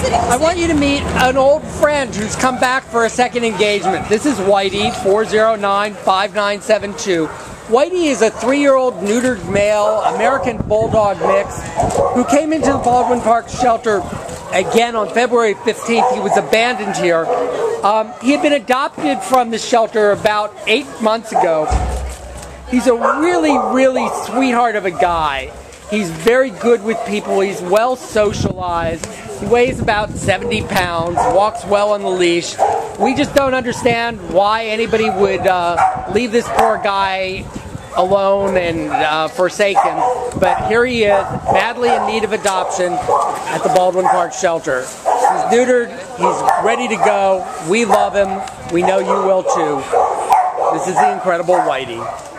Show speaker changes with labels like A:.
A: I want you to meet an old friend who's come back for a second engagement. This is Whitey, 4095972. Whitey is a 3-year-old neutered male American Bulldog mix who came into the Baldwin Park shelter again on February 15th. He was abandoned here. He had been adopted from the shelter about 8 months ago. He's a really sweetheart of a guy. He's very good with people. He's well socialized. He weighs about 70 pounds, walks well on the leash. We just don't understand why anybody would leave this poor guy alone and forsake him. But here he is, badly in need of adoption at the Baldwin Park shelter. He's neutered. He's ready to go. We love him. We know you will too. This is the incredible Whitey.